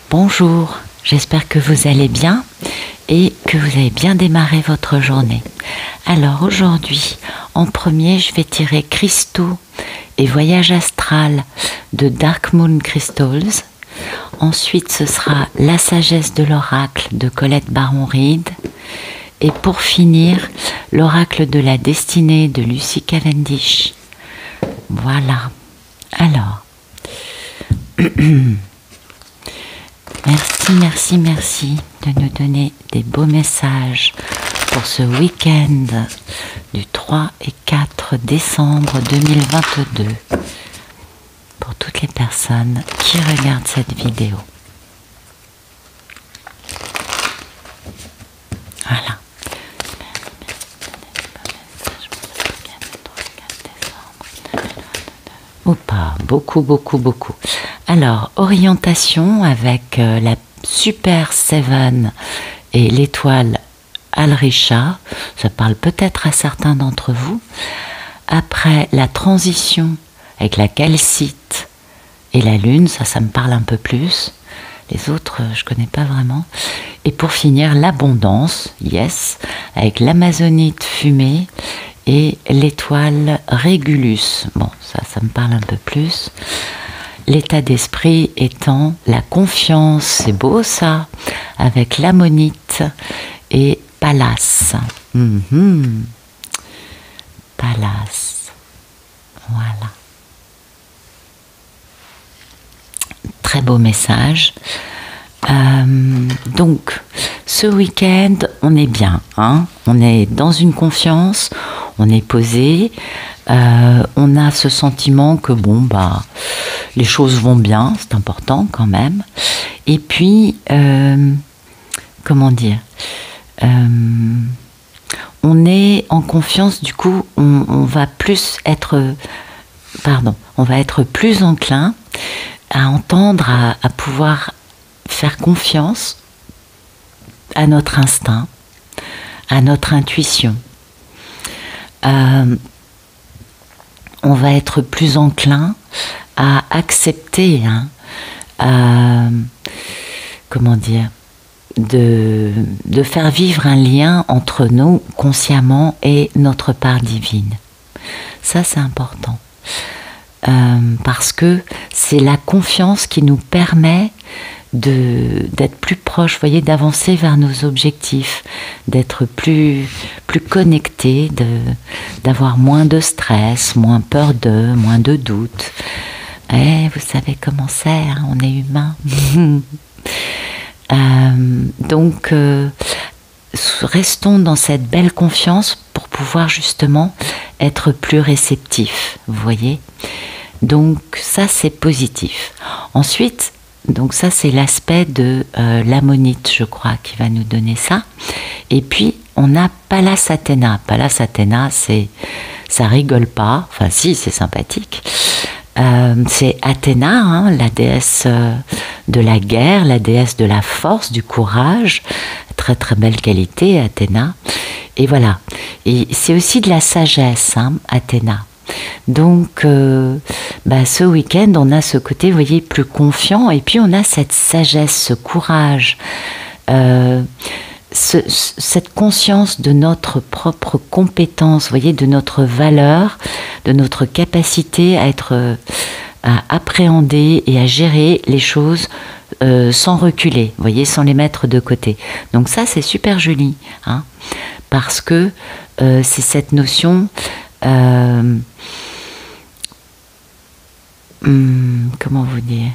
Bonjour, j'espère que vous allez bien et que vous avez bien démarré votre journée. Alors aujourd'hui, en premier, je vais tirer Cristaux et Voyage astral de Dark Moon Crystals. Ensuite, ce sera La sagesse de l'oracle de Colette Baron-Reid. Et pour finir, l'oracle de la destinée de Lucy Cavendish. Voilà. Alors, merci de nous donner des beaux messages pour ce week-end du 3 et 4 décembre 2022 pour toutes les personnes qui regardent cette vidéo. Voilà. Ou pas, beaucoup. Alors, orientation avec la Super Seven et l'étoile Alrisha, ça parle peut-être à certains d'entre vous. Après, la transition avec la calcite et la lune, ça me parle un peu plus. Les autres, je connais pas vraiment. Et pour finir, l'abondance, yes, avec l'amazonite fumée et l'étoile Régulus. Bon, ça me parle un peu plus. L'état d'esprit étant la confiance, c'est beau ça, avec l'ammonite et Pallas. Pallas. Voilà. Très beau message. Donc, ce week-end, on est bien. Hein, on est dans une confiance, on est posé. On a ce sentiment que bon, les choses vont bien, c'est important quand même. Et puis, comment dire, on est en confiance, du coup, on va être plus enclin à entendre, à pouvoir faire confiance à notre instinct, à notre intuition. On va être plus enclin à accepter, comment dire, de faire vivre un lien entre nous consciemment et notre part divine. Ça, c'est important. Parce que c'est la confiance qui nous permet d'être plus proche, vous voyez, d'avancer vers nos objectifs, d'être plus connecté, d'avoir moins de stress, moins peur moins de doute. Vous savez comment c'est, hein, on est humain. Donc, restons dans cette belle confiance pour pouvoir justement être plus réceptif, vous voyez. Donc ça, c'est positif. Ensuite, donc ça, c'est l'aspect de l'ammonite, je crois, qui va nous donner ça. Et puis, on a Pallas Athéna. Pallas Athéna, ça rigole pas. Enfin, si, c'est sympathique. C'est Athéna, hein, la déesse de la guerre, la déesse de la force, du courage. Très, très belle qualité, Athéna. Et voilà. Et c'est aussi de la sagesse, hein, Athéna. Donc, ce week-end, on a ce côté, vous voyez, plus confiant, et puis on a cette sagesse, ce courage, cette conscience de notre propre compétence, vous voyez, de notre valeur, de notre capacité à appréhender et à gérer les choses sans reculer, vous voyez, sans les mettre de côté. Donc ça, c'est super joli, hein, parce que c'est cette notion... comment vous dire?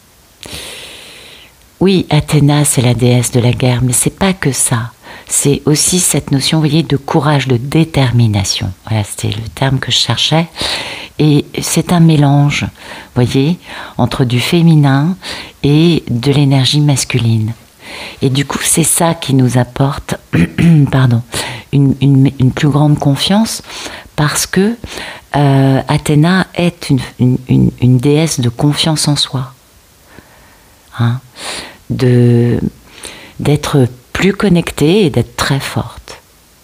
Oui, Athéna, c'est la déesse de la guerre, mais c'est pas que ça. C'est aussi cette notion, vous voyez, de courage, de détermination. Voilà, c'était le terme que je cherchais. Et c'est un mélange, vous voyez, entre du féminin et de l'énergie masculine. Et du coup, c'est ça qui nous apporte une plus grande confiance, parce que Athéna est une déesse de confiance en soi. Hein, d'être plus connectée et d'être très forte.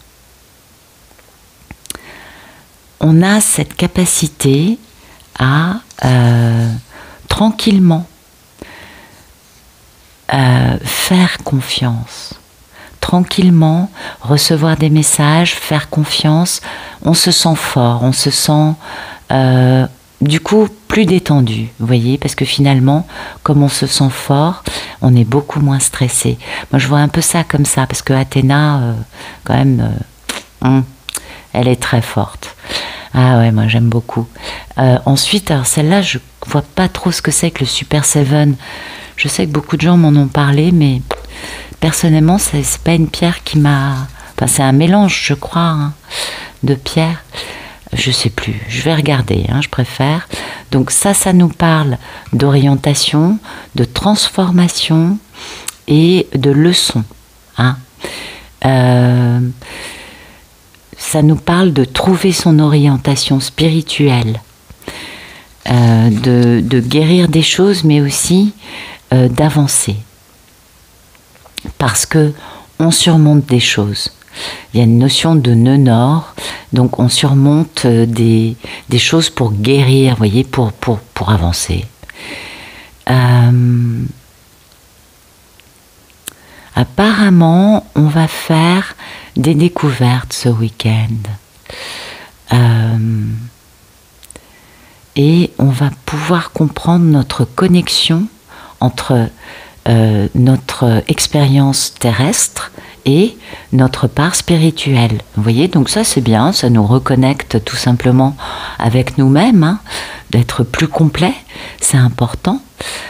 On a cette capacité à tranquillement faire confiance. Tranquillement, recevoir des messages, faire confiance, on se sent fort, on se sent du coup plus détendu, vous voyez, parce que finalement, comme on se sent fort, on est beaucoup moins stressé. Moi, je vois un peu ça comme ça, parce que Athéna, quand même, elle est très forte. Ah ouais, moi j'aime beaucoup. Ensuite, alors celle-là, je vois pas trop ce que c'est que le Super Seven. Je sais que beaucoup de gens m'en ont parlé, mais personnellement, c'est pas une pierre qui m'a... Enfin, c'est un mélange, je crois, hein, de pierres. Je sais plus, je vais regarder, hein, je préfère. Donc ça nous parle d'orientation, de transformation et de leçon. Hein. Ça nous parle de trouver son orientation spirituelle, de guérir des choses, mais aussi d'avancer. Parce que on surmonte des choses. Il y a une notion de nœud nord, donc on surmonte des choses pour guérir, vous voyez, pour avancer. Apparemment, on va faire des découvertes ce week-end. Et on va pouvoir comprendre notre connexion entre notre expérience terrestre et notre part spirituelle. Vous voyez, donc ça c'est bien, ça nous reconnecte tout simplement avec nous-mêmes, hein, d'être plus complet, c'est important.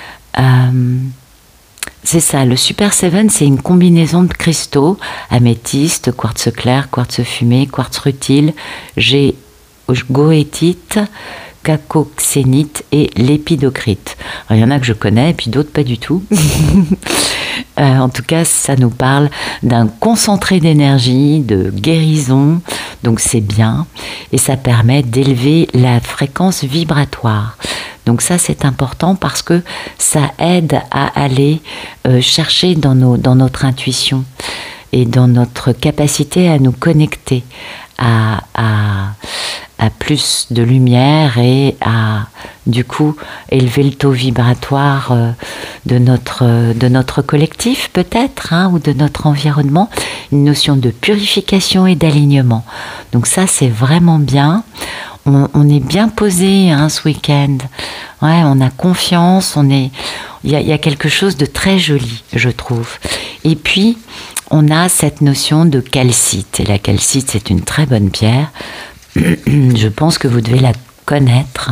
C'est ça, le Super Seven, c'est une combinaison de cristaux, améthyste, quartz clair, quartz fumé, quartz rutile, goétite, cacoxénite et lépidocrite. Alors, il y en a que je connais et puis d'autres pas du tout. En tout cas, ça nous parle d'un concentré d'énergie, de guérison, donc c'est bien. Et ça permet d'élever la fréquence vibratoire. Donc ça, c'est important parce que ça aide à aller chercher dans notre intuition et dans notre capacité à nous connecter à plus de lumière et à, du coup, élever le taux vibratoire de notre collectif, peut-être, hein, ou de notre environnement, une notion de purification et d'alignement. Donc ça, c'est vraiment bien. On est bien posé, hein, ce week-end. Ouais, on a confiance, il y a quelque chose de très joli, je trouve. Et puis, on a cette notion de calcite. Et la calcite, c'est une très bonne pierre. Je pense que vous devez la connaître.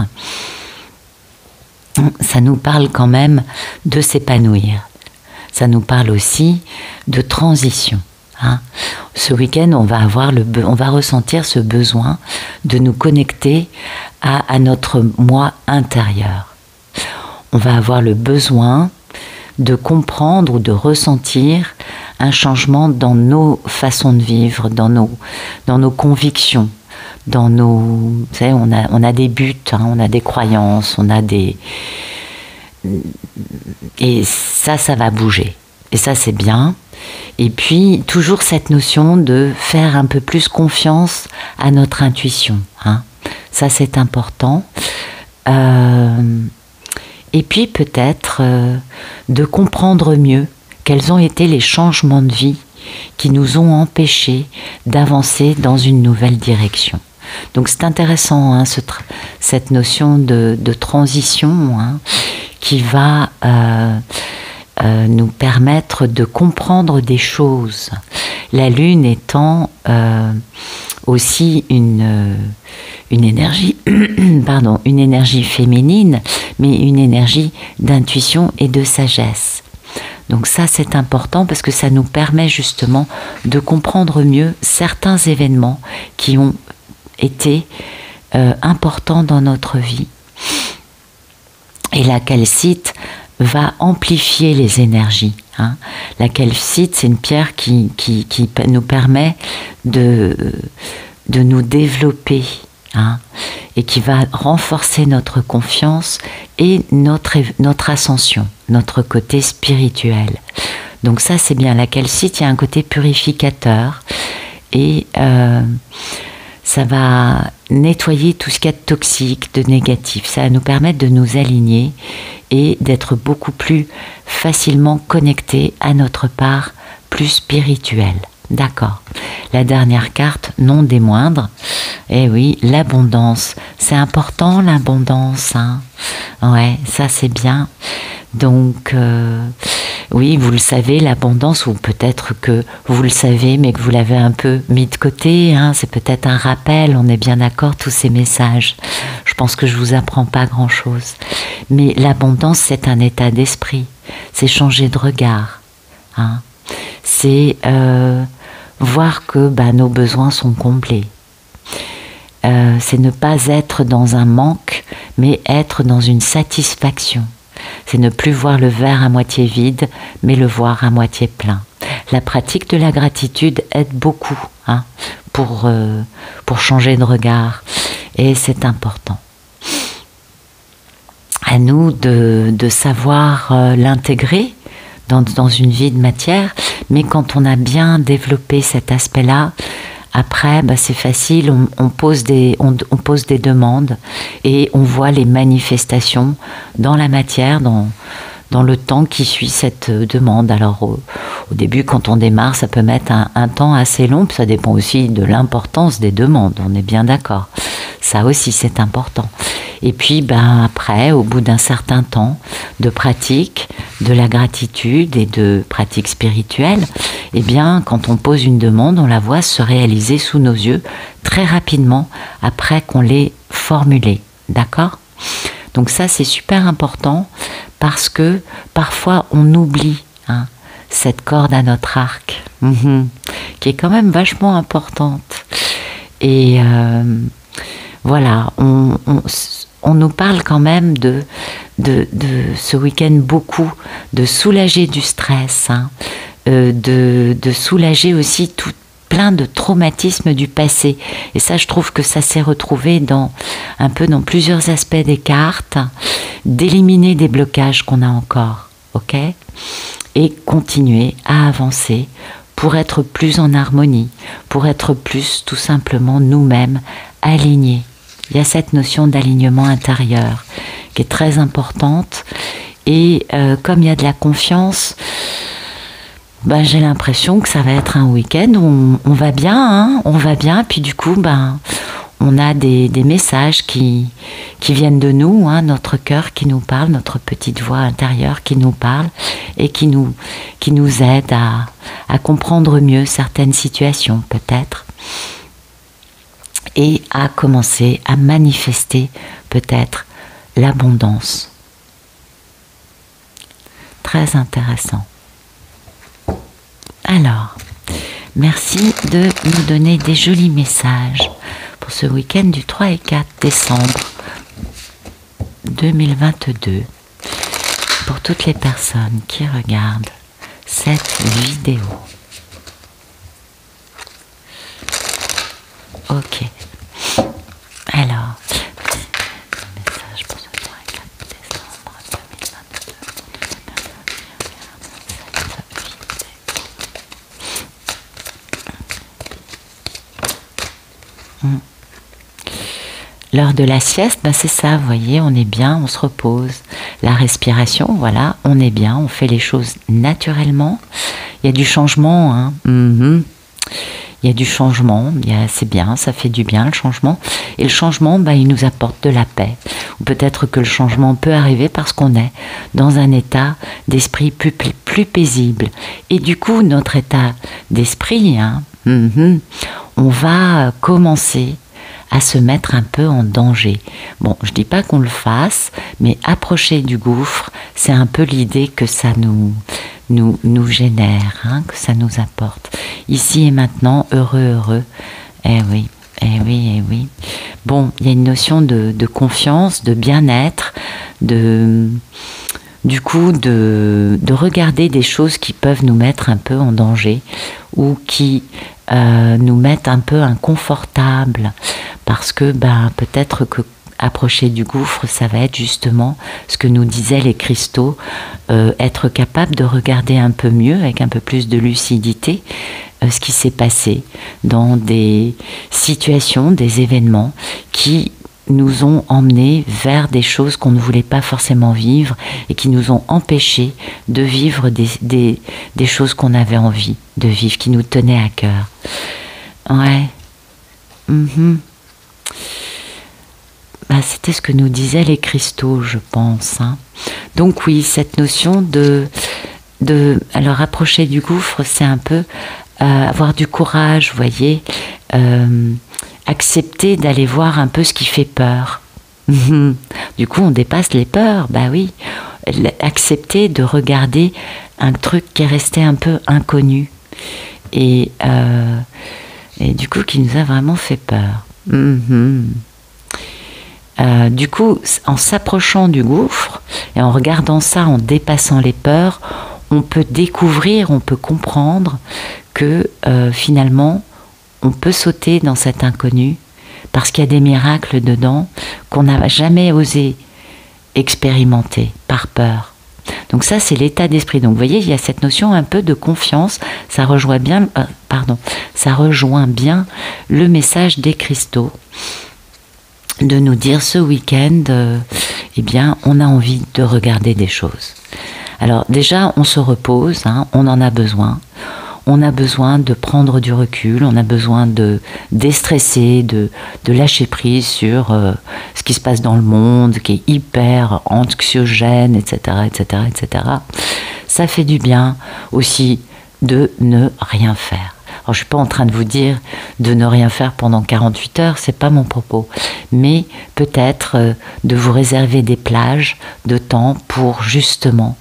Ça nous parle quand même de s'épanouir. Ça nous parle aussi de transition. Hein. Ce week-end, on va ressentir ce besoin de nous connecter à notre moi intérieur. On va avoir le besoin de comprendre ou de ressentir un changement dans nos façons de vivre, dans nos convictions. Vous savez, on a des buts, hein, on a des croyances, et ça va bouger. Et ça, c'est bien. Et puis, toujours cette notion de faire un peu plus confiance à notre intuition. Hein. Ça, c'est important. Et puis, peut-être de comprendre mieux quels ont été les changements de vie qui nous ont empêchés d'avancer dans une nouvelle direction. Donc c'est intéressant, hein, cette notion de transition, hein, qui va nous permettre de comprendre des choses. La Lune étant aussi une énergie, une énergie féminine, mais une énergie d'intuition et de sagesse. Donc ça, c'est important parce que ça nous permet justement de comprendre mieux certains événements qui ont été importants dans notre vie. Et la calcite va amplifier les énergies. Hein. La calcite, c'est une pierre qui nous permet de nous développer, hein, et qui va renforcer notre confiance et notre ascension, notre côté spirituel. Donc ça, c'est bien. La calcite, il y a un côté purificateur et ça va nettoyer tout ce qu'il y a de toxique, de négatif. Ça va nous permettre de nous aligner et d'être beaucoup plus facilement connectés à notre part plus spirituelle. D'accord. La dernière carte, non des moindres. Eh oui, l'abondance. C'est important, l'abondance, hein. Ouais, ça c'est bien. Donc, oui, vous le savez, l'abondance, ou peut-être que vous le savez, mais que vous l'avez un peu mis de côté, hein, c'est peut-être un rappel, on est bien d'accord, tous ces messages. Je pense que je vous apprends pas grand-chose. Mais l'abondance, c'est un état d'esprit, c'est changer de regard, hein. C'est voir que nos besoins sont comblés. C'est ne pas être dans un manque, mais être dans une satisfaction. C'est ne plus voir le verre à moitié vide, mais le voir à moitié plein. La pratique de la gratitude aide beaucoup, hein, pour changer de regard, et c'est important. À nous de savoir l'intégrer dans une vie de matière, mais quand on a bien développé cet aspect-là, après, c'est facile, on pose des demandes et on voit les manifestations dans la matière, dans le temps qui suit cette demande. Alors au début, quand on démarre, ça peut mettre un temps assez long, puis ça dépend aussi de l'importance des demandes, on est bien d'accord. Ça aussi, c'est important. Et puis, après, au bout d'un certain temps de pratique, de la gratitude et de pratique spirituelle, eh bien, quand on pose une demande, on la voit se réaliser sous nos yeux très rapidement après qu'on l'ait formulée. D'accord ? Donc ça, c'est super important parce que parfois, on oublie, hein, cette corde à notre arc, qui est quand même vachement importante. Et voilà, on nous parle quand même de ce week-end beaucoup, de soulager du stress, hein, de soulager aussi plein de traumatismes du passé. Et ça, je trouve que ça s'est retrouvé un peu dans plusieurs aspects des cartes, d'éliminer des blocages qu'on a encore, ok ? Et continuer à avancer pour être plus en harmonie, pour être plus tout simplement nous-mêmes alignés. Il y a cette notion d'alignement intérieur qui est très importante, et comme il y a de la confiance, j'ai l'impression que ça va être un week-end où on va bien, hein, on va bien, puis du coup on a des messages qui viennent de nous, hein, notre cœur qui nous parle, notre petite voix intérieure qui nous parle et qui nous aide à comprendre mieux certaines situations peut-être, et à commencer à manifester peut-être l'abondance. Très intéressant. Alors, merci de nous donner des jolis messages pour ce week-end du 3 et 4 décembre 2022. Pour toutes les personnes qui regardent cette vidéo. Ok. Alors, message pour ce 3 et 4 décembre 2022. L'heure de la sieste, c'est ça, vous voyez, on est bien, on se repose. La respiration, voilà, on est bien, on fait les choses naturellement. Il y a du changement, hein. Il y a du changement, c'est bien, ça fait du bien le changement. Et le changement, il nous apporte de la paix. Ou peut-être que le changement peut arriver parce qu'on est dans un état d'esprit plus paisible. Et du coup, notre état d'esprit, hein, on va commencer à se mettre un peu en danger. Bon, je dis pas qu'on le fasse, mais approcher du gouffre, c'est un peu l'idée que ça nous génère, hein, que ça nous apporte. Ici et maintenant, heureux. Eh oui. Bon, il y a une notion de confiance, de bien-être, du coup, de regarder des choses qui peuvent nous mettre un peu en danger ou qui nous mettent un peu inconfortables, parce que peut-être que approcher du gouffre, ça va être justement ce que nous disaient les cristaux, être capable de regarder un peu mieux, avec un peu plus de lucidité, ce qui s'est passé dans des situations, des événements qui nous ont emmenés vers des choses qu'on ne voulait pas forcément vivre et qui nous ont empêchés de vivre des choses qu'on avait envie de vivre, qui nous tenaient à cœur. Ouais. C'était ce que nous disaient les cristaux, je pense. Hein. Donc oui, cette notion alors approcher du gouffre, c'est un peu avoir du courage, vous voyez, accepter d'aller voir un peu ce qui fait peur. Du coup, on dépasse les peurs, bah oui. Accepter de regarder un truc qui est resté un peu inconnu et du coup qui nous a vraiment fait peur. Du coup, en s'approchant du gouffre et en regardant ça, en dépassant les peurs, on peut découvrir, on peut comprendre que finalement, on peut sauter dans cet inconnu parce qu'il y a des miracles dedans qu'on n'a jamais osé expérimenter par peur. Donc ça, c'est l'état d'esprit. Donc vous voyez, il y a cette notion un peu de confiance. Ça rejoint bien, ça rejoint bien le message des cristaux de nous dire ce week-end, eh bien, on a envie de regarder des choses. Alors déjà, on se repose, hein, on en a besoin. On a besoin de prendre du recul, on a besoin de déstresser, de lâcher prise sur ce qui se passe dans le monde, qui est hyper anxiogène, etc., etc., etc. Ça fait du bien aussi de ne rien faire. Alors, je ne suis pas en train de vous dire de ne rien faire pendant 48 heures, c'est pas mon propos. Mais peut-être de vous réserver des plages de temps pour justement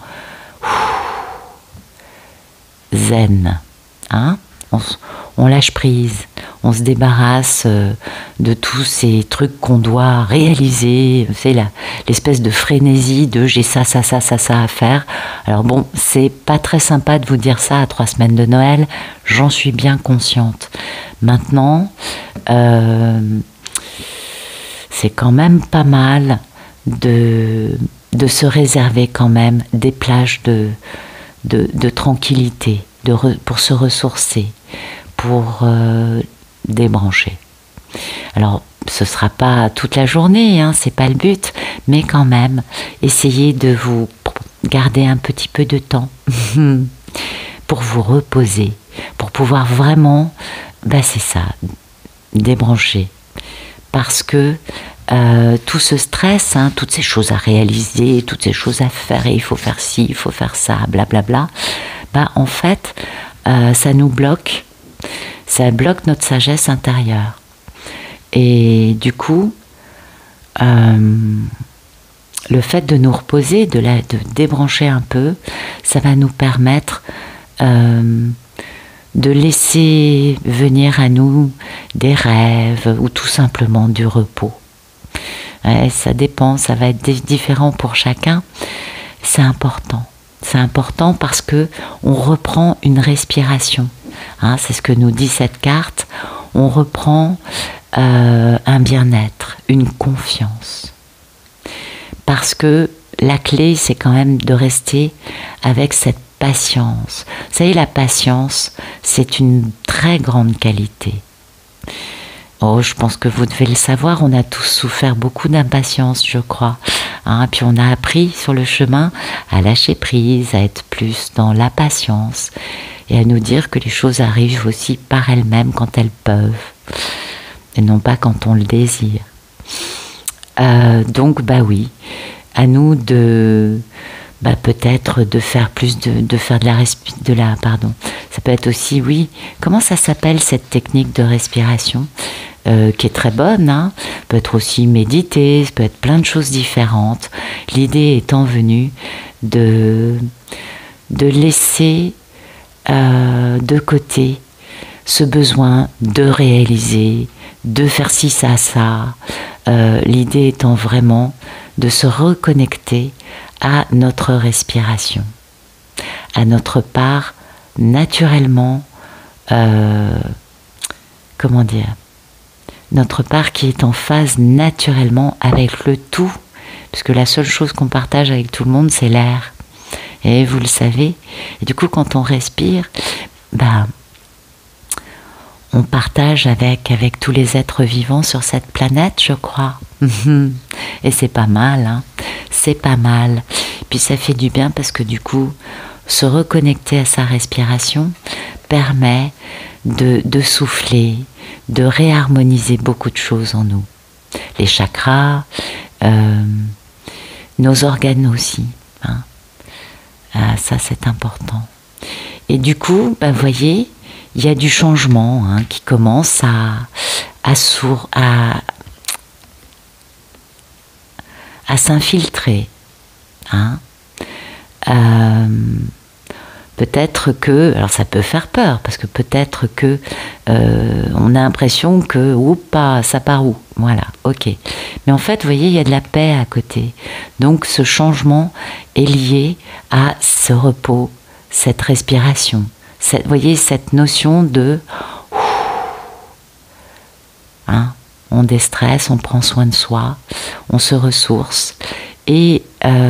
zen. Hein, on lâche prise, on se débarrasse de tous ces trucs qu'on doit réaliser, c'est l'espèce de frénésie de j'ai ça à faire. Alors bon, c'est pas très sympa de vous dire ça à 3 semaines de Noël, j'en suis bien consciente. Maintenant, c'est quand même pas mal de se réserver quand même des plages de tranquillité. Pour se ressourcer, pour débrancher. Alors, ce ne sera pas toute la journée, hein, c'est pas le but, mais quand même, essayez de vous garder un petit peu de temps pour vous reposer, pour pouvoir vraiment, c'est ça, débrancher. Parce que tout ce stress, hein, toutes ces choses à réaliser, toutes ces choses à faire, et il faut faire ci, il faut faire ça, blablabla, en fait, ça nous bloque, ça bloque notre sagesse intérieure. Et du coup, le fait de nous reposer, de débrancher un peu, ça va nous permettre de laisser venir à nous des rêves ou tout simplement du repos. Ouais, ça dépend, ça va être différent pour chacun. C'est important. C'est important parce que on reprend une respiration. Hein, c'est ce que nous dit cette carte. On reprend un bien-être, une confiance. Parce que la clé, c'est quand même de rester avec cette patience. Vous savez, la patience, c'est une très grande qualité. Oh, je pense que vous devez le savoir, on a tous souffert beaucoup d'impatience, je crois. Hein, puis on a appris sur le chemin à lâcher prise, à être plus dans la patience et à nous dire que les choses arrivent aussi par elles-mêmes quand elles peuvent et non pas quand on le désire. Donc, oui, à nous de... peut-être de faire plus de faire ça peut être aussi, oui, comment ça s'appelle cette technique de respiration qui est très bonne, hein, peut être aussi méditer, ça peut être plein de choses différentes. L'idée étant venue de laisser de côté ce besoin de réaliser, de faire ci, ça. L'idée étant vraiment de se reconnecter à notre respiration, à notre part naturellement, notre part qui est en phase naturellement avec le tout, parce que la seule chose qu'on partage avec tout le monde, c'est l'air. Et vous le savez, et du coup, quand on respire, on partage avec tous les êtres vivants sur cette planète, je crois. Et c'est pas mal, hein. C'est pas mal. Puis ça fait du bien parce que du coup, se reconnecter à sa respiration permet de souffler, de réharmoniser beaucoup de choses en nous. Les chakras, nos organes aussi. Hein. Ça, c'est important. Et du coup, vous voyez, il y a du changement qui commence à s'infiltrer. Hein. Peut-être que, alors ça peut faire peur, parce que peut-être que on a l'impression que, oupa, ça part où? Voilà, ok. Mais en fait, vous voyez, il y a de la paix à côté. Donc ce changement est lié à ce repos, cette respiration. Vous voyez, cette notion de... on déstresse, on prend soin de soi, on se ressource. Et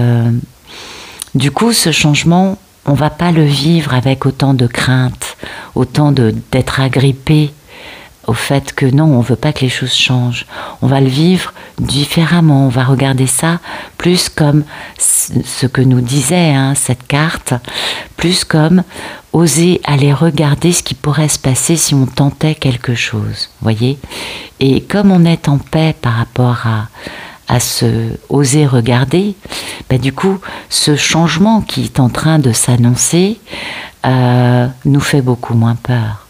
du coup, ce changement, on ne va pas le vivre avec autant de crainte, autant d'être agrippé au fait que non, on ne veut pas que les choses changent. On va le vivre différemment, on va regarder ça plus comme ce que nous disait cette carte, plus comme oser aller regarder ce qui pourrait se passer si on tentait quelque chose, voyez. Et comme on est en paix par rapport à se oser regarder, du coup, ce changement qui est en train de s'annoncer nous fait beaucoup moins peur.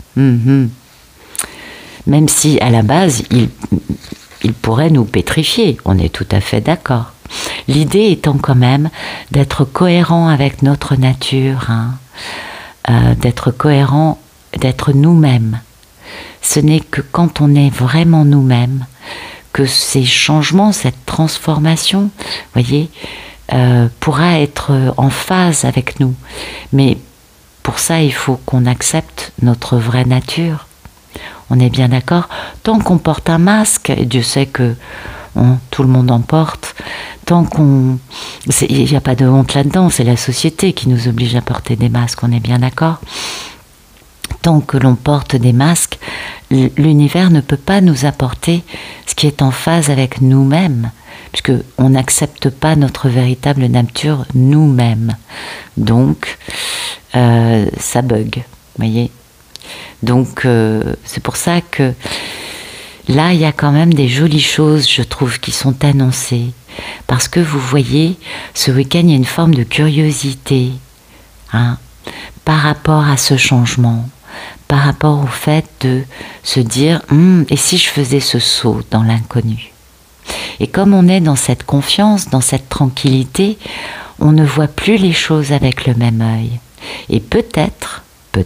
Même si, à la base, il pourrait nous pétrifier, on est tout à fait d'accord. L'idée étant quand même d'être cohérent avec notre nature, d'être cohérent, d'être nous-mêmes. Ce n'est que quand on est vraiment nous-mêmes que ces changements, cette transformation, voyez, pourra être en phase avec nous. Mais pour ça, il faut qu'on accepte notre vraie nature. On est bien d'accord. Tant qu'on porte un masque, et Dieu sait que tout le monde en porte, tant qu'on... Il n'y a pas de honte là-dedans, c'est la société qui nous oblige à porter des masques, on est bien d'accord. Tant que l'on porte des masques, l'univers ne peut pas nous apporter ce qui est en phase avec nous-mêmes, puisqu'on n'accepte pas notre véritable nature nous-mêmes. Donc, ça bug, voyez. Donc, c'est pour ça que là, il y a quand même des jolies choses, je trouve, qui sont annoncées. Parce que vous voyez, ce week-end, il y a une forme de curiosité par rapport à ce changement, par rapport au fait de se dire « et si je faisais ce saut dans l'inconnu ?» Et comme on est dans cette confiance, dans cette tranquillité, on ne voit plus les choses avec le même œil. Et peut-être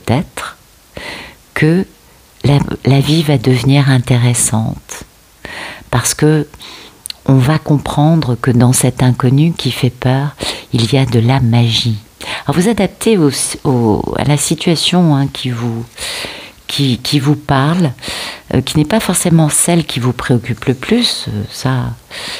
que la vie va devenir intéressante parce que on va comprendre que dans cet inconnu qui fait peur, il y a de la magie. Alors vous adaptez à la situation qui vous parle, qui n'est pas forcément celle qui vous préoccupe le plus, ça.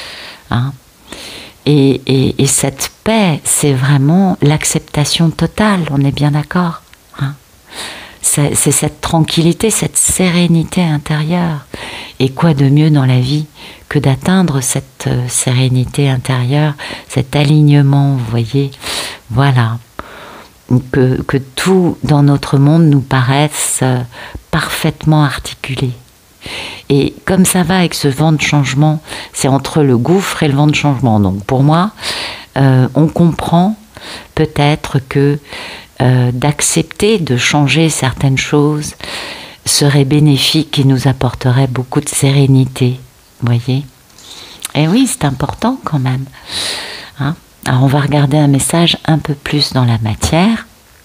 Et cette paix, c'est vraiment l'acceptation totale, on est bien d'accord. C'est cette tranquillité, cette sérénité intérieure. Et quoi de mieux dans la vie que d'atteindre cette sérénité intérieure, cet alignement, vous voyez, voilà. Que tout dans notre monde nous paraisse parfaitement articulé. Et comme ça va avec ce vent de changement, c'est entre le gouffre et le vent de changement. Donc pour moi, on comprend peut-être que d'accepter de changer certaines choses serait bénéfique et nous apporterait beaucoup de sérénité, vous voyez. Et oui, c'est important quand même. Alors on va regarder un message un peu plus dans la matière.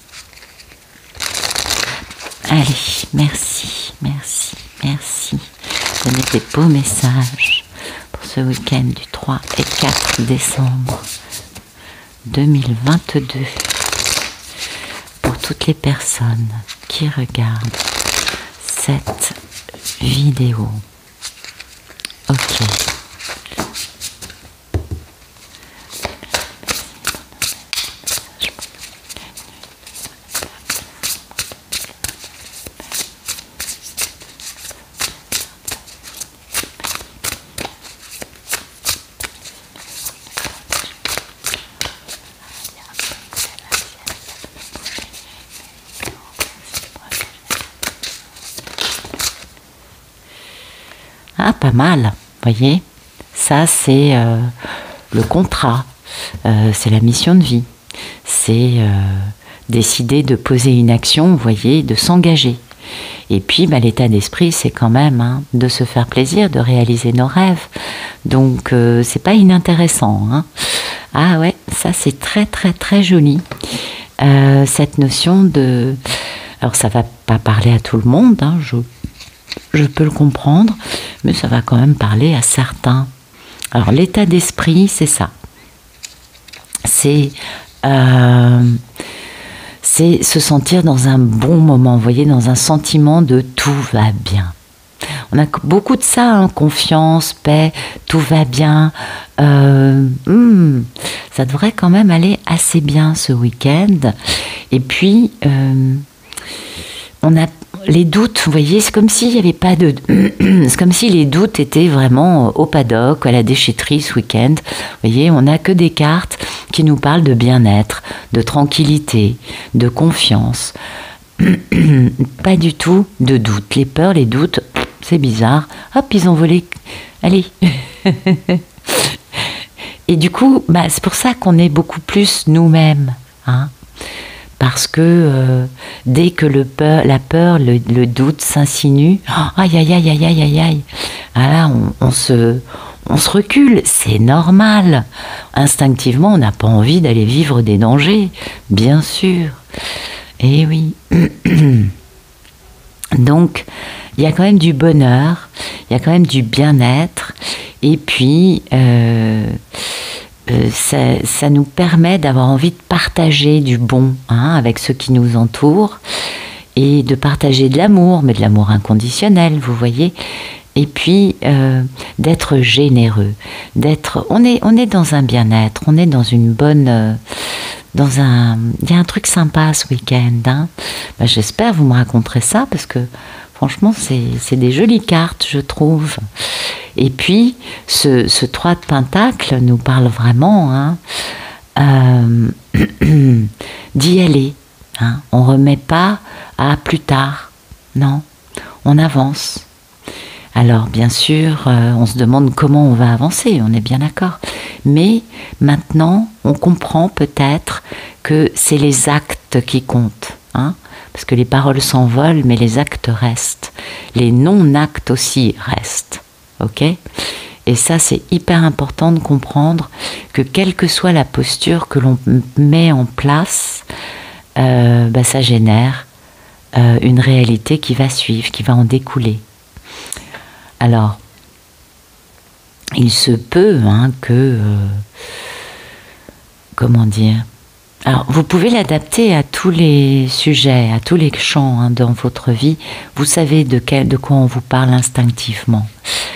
Allez, merci. Donnez des beaux messages pour ce week-end du 3 et 4 décembre 2022. Pour toutes les personnes qui regardent cette vidéo. Ok. Ah, pas mal, voyez. Ça, c'est le contrat, c'est la mission de vie. C'est décider de poser une action, vous voyez, de s'engager. Et puis, bah, l'état d'esprit, c'est quand même de se faire plaisir, de réaliser nos rêves. Donc, c'est pas inintéressant. Hein. Ah ouais, ça, c'est très, très, très joli. Cette notion de... Alors, ça va pas parler à tout le monde, hein, je peux le comprendre, mais ça va quand même parler à certains. Alors, l'état d'esprit, c'est ça. C'est se sentir dans un bon moment, vous voyez, dans un sentiment de tout va bien. On a beaucoup de ça, hein, confiance, paix, tout va bien. Ça devrait quand même aller assez bien ce week-end. Et puis, on a les doutes, vous voyez, c'est comme s'il n'y avait pas de... c'est comme si les doutes étaient vraiment au paddock, à la déchetterie ce week-end. Vous voyez, on n'a que des cartes qui nous parlent de bien-être, de tranquillité, de confiance. Pas du tout de doute. Les peurs, les doutes, c'est bizarre. Hop, ils ont volé. Allez. Et du coup, bah, c'est pour ça qu'on est beaucoup plus nous-mêmes. Hein. Parce que dès que la peur, le doute s'insinue, aïe, aïe, aïe, aïe, aïe, aïe, aïe. Ah là, on se recule, c'est normal. Instinctivement, on n'a pas envie d'aller vivre des dangers, bien sûr. Eh oui. Donc, il y a quand même du bonheur, il y a quand même du bien-être, et puis... ça nous permet d'avoir envie de partager du bon avec ceux qui nous entourent et de partager de l'amour, mais de l'amour inconditionnel, vous voyez. Et puis d'être généreux, on est dans un bien-être, on est dans une bonne, il y a un truc sympa ce week-end. Hein. Ben, j'espère vous me raconterez ça parce que franchement c'est des jolies cartes, je trouve. Et puis, ce 3 de Pentacle nous parle vraiment d'y aller. Hein. On ne remet pas à plus tard. Non, on avance. Alors, bien sûr, on se demande comment on va avancer, on est bien d'accord. Mais maintenant, on comprend peut-être que c'est les actes qui comptent. Hein. Parce que les paroles s'envolent, mais les actes restent. Les non-actes aussi restent. Ok ? Et ça, c'est hyper important de comprendre que quelle que soit la posture que l'on met en place, ça génère une réalité qui va suivre, qui va en découler. Alors, il se peut que... comment dire ? Alors, vous pouvez l'adapter à tous les sujets, à tous les champs dans votre vie. Vous savez de quoi on vous parle instinctivement.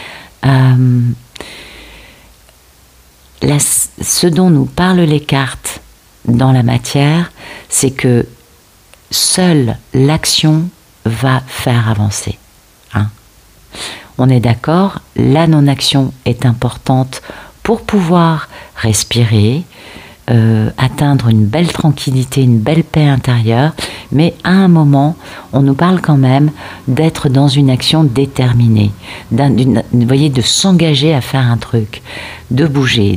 Ce dont nous parlent les cartes dans la matière, c'est que seule l'action va faire avancer. Hein. On est d'accord, la non-action est importante pour pouvoir respirer, atteindre une belle tranquillité, une belle paix intérieure, mais à un moment, on nous parle quand même d'être dans une action déterminée, vous voyez, de s'engager à faire un truc, de bouger,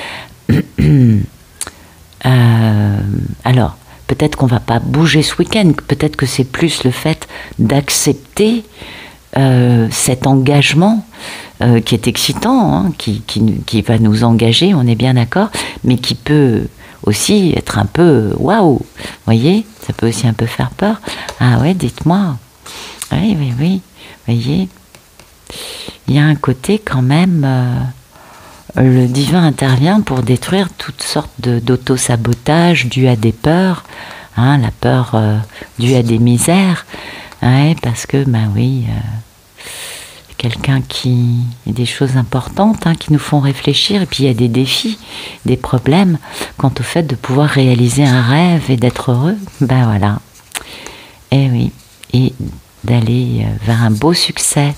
alors, peut-être qu'on ne va pas bouger ce week-end, peut-être que c'est plus le fait d'accepter cet engagement qui est excitant, qui va nous engager, on est bien d'accord, mais qui peut aussi être un peu waouh, voyez, ça peut aussi un peu faire peur. Ah ouais, dites-moi. Oui, voyez, il y a un côté quand même, le divin intervient pour détruire toutes sortes d'auto-sabotage dû à des peurs, la peur due à des misères, parce que, quelqu'un qui... Il y a des choses importantes qui nous font réfléchir, et puis il y a des défis, des problèmes quant au fait de pouvoir réaliser un rêve et d'être heureux. Ben voilà. Et oui. Et d'aller vers un beau succès.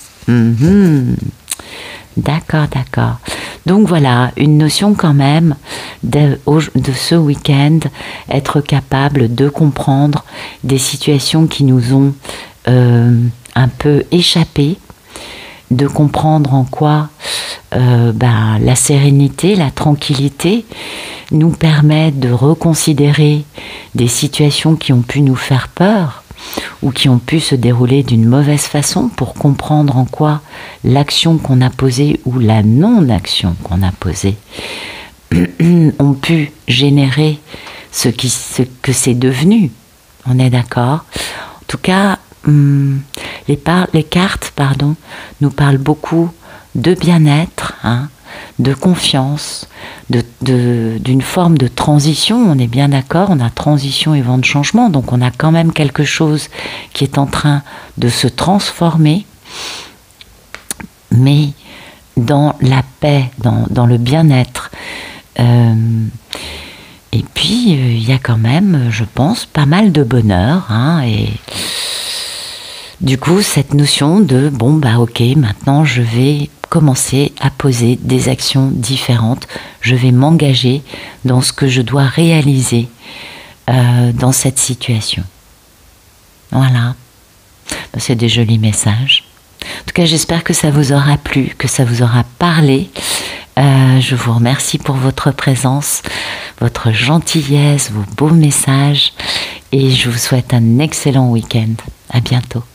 D'accord, d'accord. Donc voilà, une notion quand même de ce week-end, être capable de comprendre des situations qui nous ont un peu échappé, de comprendre en quoi la sérénité, la tranquillité nous permet de reconsidérer des situations qui ont pu nous faire peur ou qui ont pu se dérouler d'une mauvaise façon, pour comprendre en quoi l'action qu'on a posée ou la non-action qu'on a posée ont pu générer ce que c'est devenu. On est d'accord? En tout cas, les cartes nous parlent beaucoup de bien-être, de confiance, d'une forme de transition. On est bien d'accord, on a transition et vent de changement, donc on a quand même quelque chose qui est en train de se transformer, mais dans la paix, dans le bien-être. Et puis, il y a quand même, je pense, pas mal de bonheur, et du coup, cette notion de, ok, maintenant je vais commencer à poser des actions différentes, je vais m'engager dans ce que je dois réaliser dans cette situation. Voilà. C'est des jolis messages. En tout cas, j'espère que ça vous aura plu, que ça vous aura parlé. Je vous remercie pour votre présence, votre gentillesse, vos beaux messages, et je vous souhaite un excellent week-end. À bientôt.